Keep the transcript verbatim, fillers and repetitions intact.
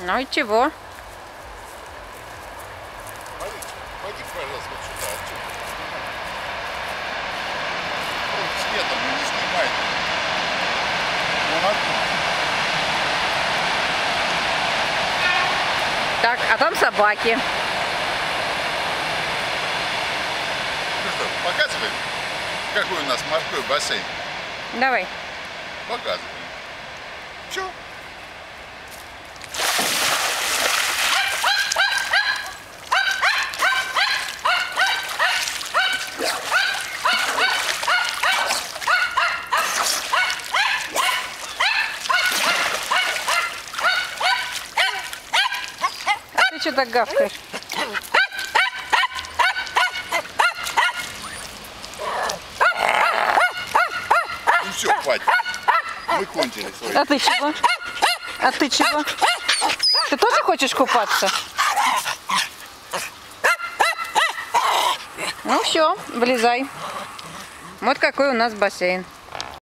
Ну и чего? Пойди, пожалуйста, вот сюда, отсюда. Против света, ну не снимай. Вон оттуда. Так, а там собаки. Ну что, показываем, какой у нас морской бассейн? Давай. Показываем. Все. Ты что так гавкаешь? Ну все, хватит. Мы кончили свой. А ты чего? А ты чего? Ты тоже хочешь купаться? Ну все, влезай. Вот какой у нас бассейн.